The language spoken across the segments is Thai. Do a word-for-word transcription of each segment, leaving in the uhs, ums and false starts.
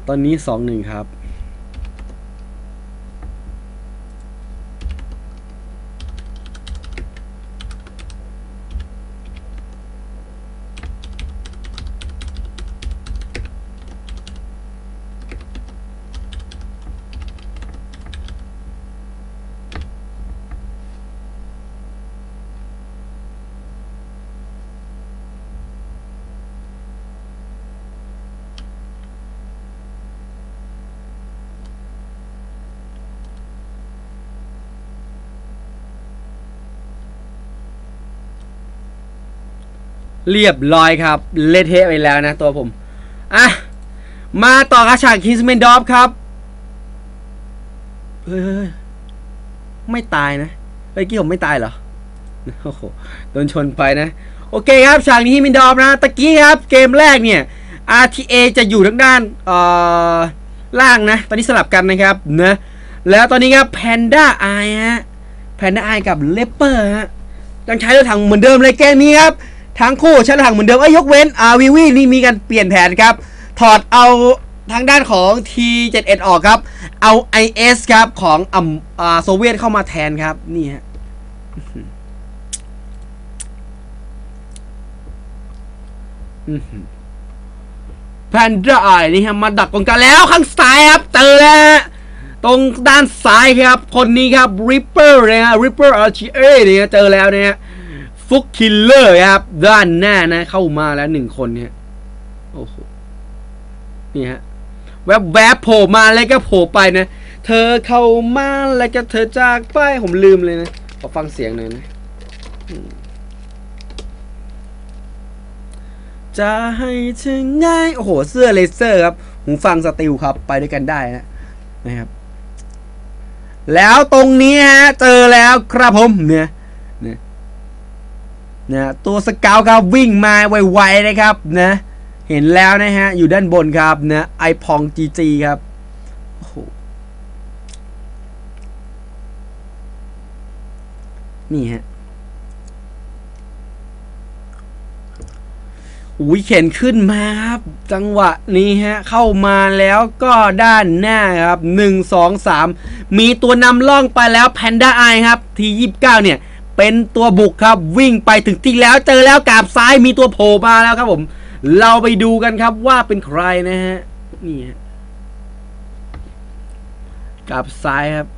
ตอนนี้สองหนึ่งครับเรียบร้อยครับเละเทะไปแล้วนะตัวผมอ่ะมาต่อกับฉากคิสเมนดอฟครับเฮ้ยไม่ตายนะเฮ้ยกี้ผมไม่ตายเหรอโอ้โหโดนชนไปนะโอเคครับฉากนี้มินดอฟนะตะกี้ครับเกมแรกเนี่ย อาร์ ที เอ จะอยู่ทางด้านเอ่อล่างนะตอนนี้สลับกันนะครับนะแล้วตอนนี้ครับแพนด้าไอฮะแพนด้าไอกับเลปเปอร์ฮะยังใช้รถถังเหมือนเดิมเลยเกมนี้ครับทั้งคู่ใช้รถถังเหมือนเดิมเอ้ยยกเว้นอาร์วีวีนี่มีการเปลี่ยนแผนครับถอดเอาทางด้านของ ที เจ็ดสิบเอ็ด ออกครับเอา ไอ เอส ครับของอ่าโซเวียตเข้ามาแทนครับนี่ฮะแพนด้าไอนี่ฮะมาดักกองกันแล้วข้างซ้ายครับเจอแล้วตรงด้านซ้ายครับคนนี้ครับริปเปอร์เลยฮะริปเปอร์อาร์ชีเอเนี่ยเจอแล้วเนี่ยฟุกคิลเลอร์ครับด้านหน้านะเข้ามาแล้วหนึ่งคนเนี่ยโอ้โหนี่ฮะแวบแวบโผล่มาแล้วก็โผล่ไปนะเธอเข้ามาแล้วก็เธอจากไปผมลืมเลยนะขอฟังเสียงหน่อยนะจะให้ถึงง่ายโอ้โหเสื้อเลเซอร์ครับหูฟังสติลครับไปด้วยกันได้นะนะครับแล้วตรงนี้ฮะเจอแล้วครับผมเนี่ยเนี่ยนะตัวสเกลครับวิ่งมาไวๆนะครับนะเห็นแล้วนะฮะอยู่ด้านบนครับนะไอพองจีจีครับโอ้โหนี่ฮะอุ้ยเข็นขึ้นมาครับจังหวะนี้ฮะเข้ามาแล้วก็ด้านหน้าครับหนึ่ง สอง สามมีตัวนำล่องไปแล้วแพนด้าไอครับทียี่สิบเก้าเนี่ยเป็นตัวบุกครับวิ่งไปถึงที่แล้วเจอแล้วกาบซ้ายมีตัวโผล่มาแล้วครับผมเราไปดูกันครับว่าเป็นใครนะฮะนี่ฮะกาบซ้ายครับ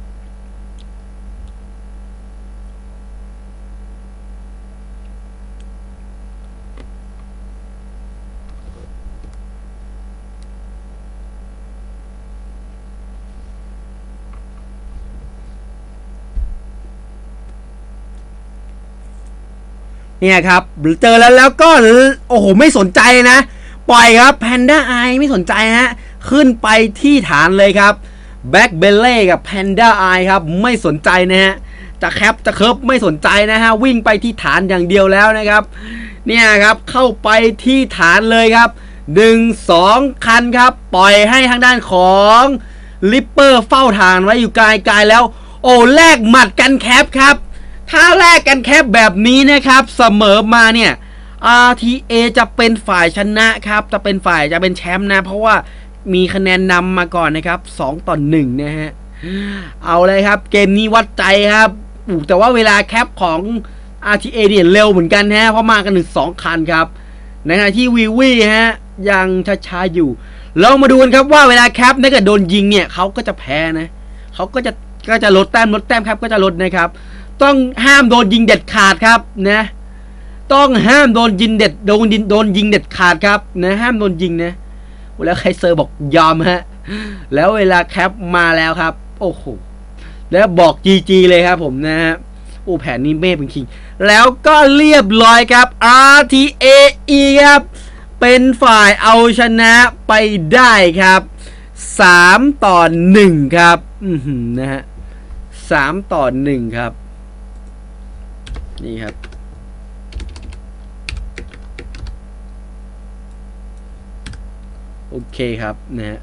เนี่ยครับเจอแล้วแล้วก็โอ้โหไม่สนใจนะปล่อยครับแพนด้าไอไม่สนใจฮะขึ้นไปที่ฐานเลยครับแบ็คเบลเล่กับแพนด้าไอครับไม่สนใจนะฮะจะแคปจะเคิร์ฟไม่สนใจนะฮะวิ่งไปที่ฐานอย่างเดียวแล้วนะครับเนี่ยครับเข้าไปที่ฐานเลยครับหนึ่ง สองคันครับปล่อยให้ทางด้านของลิปเปอร์เฝ้าฐานไว้อยู่ไกลๆแล้วโอ้แลกหมัดกันแคปครับถ้าแลกกันแคปแบบนี้นะครับเสมอมาเนี่ย อาร์ ที เอ จะเป็นฝ่ายชนะครับจะเป็นฝ่ายจะเป็นแชมป์นะเพราะว่ามีคะแนนนำมาก่อนนะครับสองต่อหนึ่งนะฮะเอาเลยครับเกมนี้วัดใจครับอู้แต่ว่าเวลาแคปของ อาร์ ที เอ เนี่ยเร็วเหมือนกันฮะเพราะมากันถึงสองคันครับในขณะที่วีวีฮะยังช้าๆอยู่เรามาดูกันครับว่าเวลาแคปถ้าเกิดโดนยิงเนี่ยเขาก็จะแพ้นะเขาก็จะก็จะลดแต้มลดแต้มครับก็จะลดนะครับต้องห้ามโดนยิงเด็ดขาดครับนะต้องห้ามโดนยิงเด็ดโดนยิงโดนยิงเด็ดขาดครับนะห้ามโดนยิงนะแล้วใครเซอร์บอกยอมฮะแล้วเวลาแคปมาแล้วครับโอ้โหแล้วบอก จี จี เลยครับผมนะฮะโอ้แผนนี้เมฆเป็นคิงแล้วก็เรียบร้อยครับ อาร์ ที เอ ครับเป็นฝ่ายเอาชนะไปได้ครับสามต่อหนึ่งครับอือหือนะฮะสามต่อหนึ่งครับนี่ครับโอเคครับนะฮะ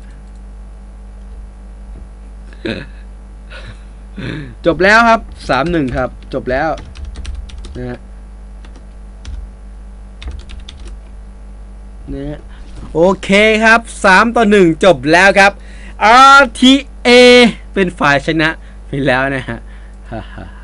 จบแล้วครับสามหนึ่งครับจบแล้วนะฮะนะฮะโอเคครับสามต่อหนึ่งจบแล้วครับ อาร์ ที เอ เป็นฝ่ายชนะไปแล้วนะฮะ